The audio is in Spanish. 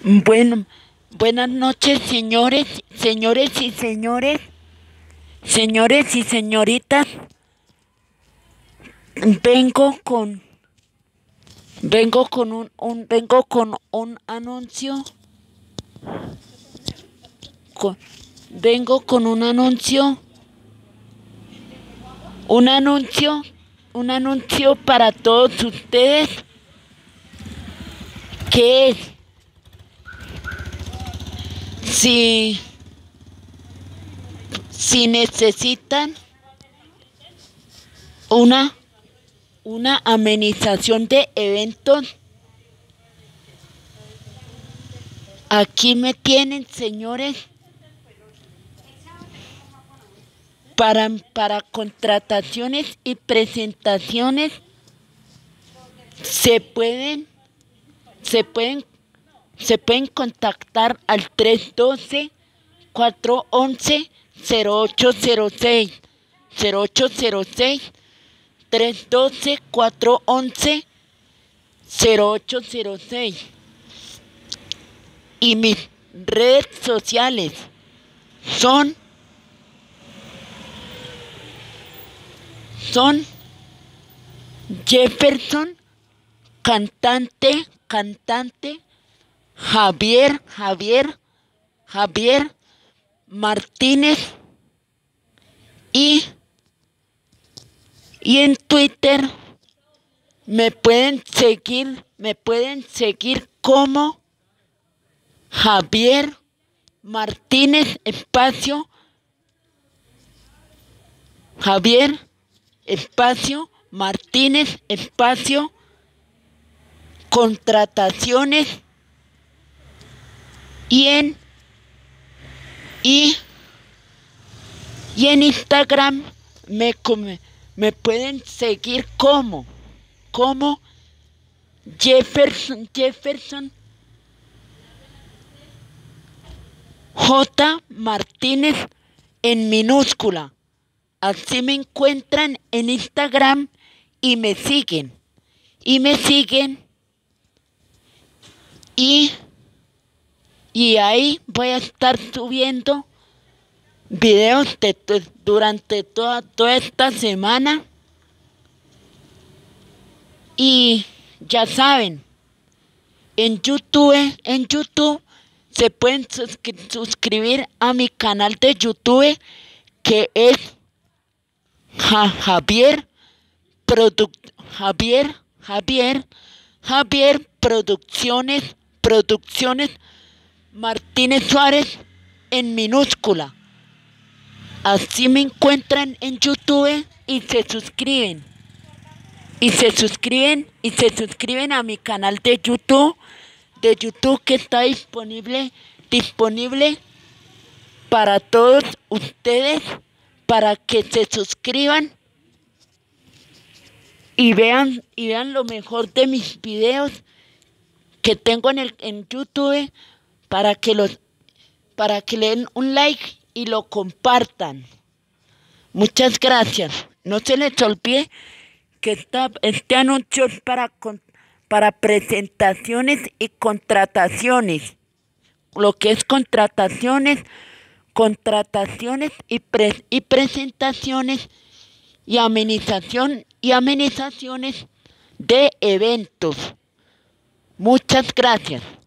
Bueno, buenas noches, señores y señoritas. Vengo con, vengo con un anuncio, con- vengo con un anuncio, un anuncio para todos ustedes, que es, si, si necesitan una una amenización de eventos, aquí me tienen, señores, para contrataciones y presentaciones. Se pueden, se pueden, se pueden contactar al 312-411-0806, 0806, 312-411-0806. Y mis redes sociales son, son Jefferson, cantante, Javier Martínez, y, y en Twitter me pueden seguir como Javier Martínez espacio, Javier espacio Martínez espacio contrataciones, y en y, y en Instagram me pueden seguir como Jefferson J. Martínez en minúscula. Así me encuentran en Instagram y me siguen. Y me siguen. Y, y ahí voy a estar subiendo videos durante toda esta semana. Y ya saben, en YouTube se pueden suscribir a mi canal de YouTube, que es Javier Javier, Javier Producciones Martínez Suárez en minúscula. Así me encuentran en YouTube y se suscriben. Y se suscriben a mi canal de YouTube, que está disponible para todos ustedes, para que se suscriban y vean lo mejor de mis videos que tengo en YouTube, para que le den un like y lo compartan. Muchas gracias. No se les olvide que este anuncio es para presentaciones y contrataciones. Lo que es contrataciones y presentaciones y amenizaciones de eventos. Muchas gracias.